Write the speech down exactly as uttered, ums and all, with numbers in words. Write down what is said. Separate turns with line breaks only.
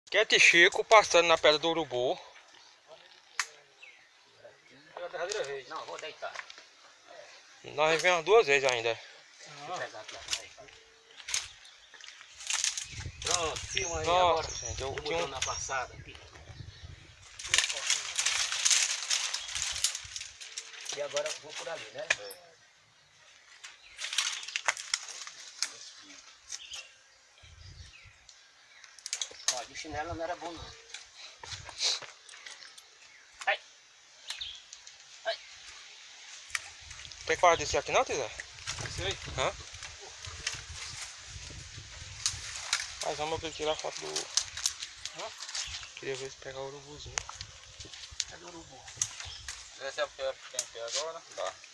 Quente Chico passando na pedra do urubu.
É a derradeira vez.
Não, vou deitar.
Nós vemos duas vezes ainda.
Vou pegar aqui, ó. Pronto, filma aí
Nossa,
agora.
gente, eu
Eu
tinha um...
na passada aqui. E agora eu vou por ali, né? É. Ó, de chinelo não era bom não. Ai. Ai.
Tem coragem de descer aqui não, Tizé?
Sei.
Hã? Mas vamos eu queria tirar a foto do...
Hã?
Queria ver se pegar o urubuzinho.
Cadê o urubu?
Esse é o que tem aqui agora? Tá.